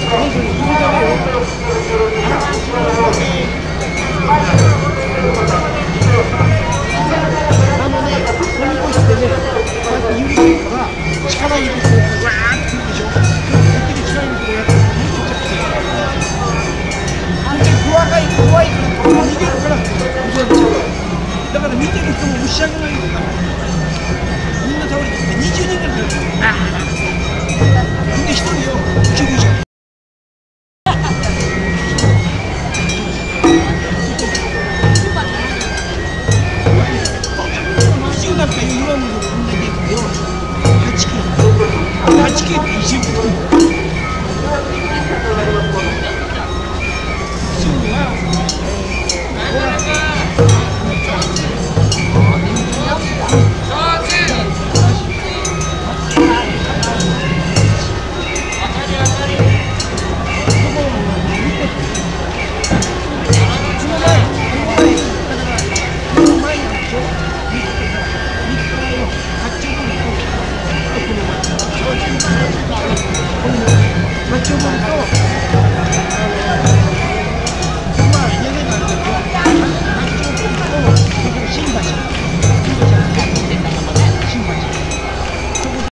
本当にこれダメよ。飛び越してね、こうやって揺れてるから力入れてこうわーってくるでしょ。本当に力入れてこうやって逃げちゃって本当に怖いから逃げるから嘘になっちゃう。だから見てる人も押し上げないんだからみんな倒れて20人ぐらい倒れてる。で1人よ、宇宙